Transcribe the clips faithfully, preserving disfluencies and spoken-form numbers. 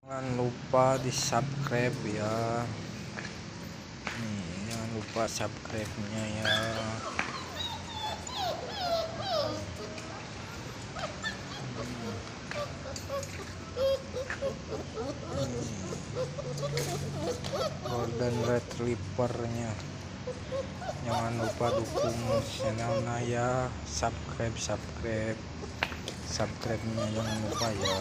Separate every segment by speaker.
Speaker 1: Jangan lupa di subscribe ya, nih jangan lupa subscribe nya ya. Golden Retriever nya jangan lupa dukung channelnya ya, subscribe subscribe subscribe nya jangan lupa ya.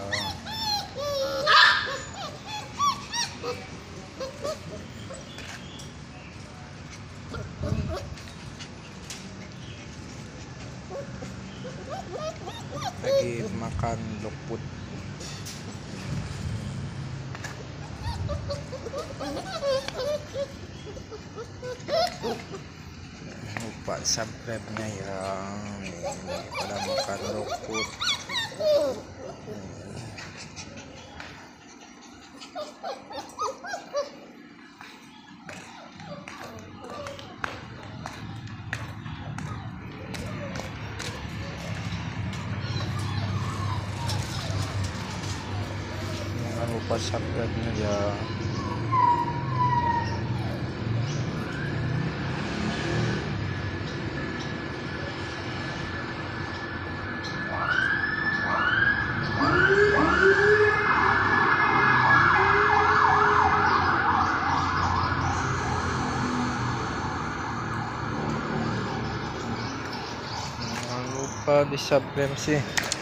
Speaker 1: Lagi makan luput. Lupa subscribe nya ya, nih pada makan luput. Jangan lupa subscribe nya ya. Jangan lupa di subscribe sih.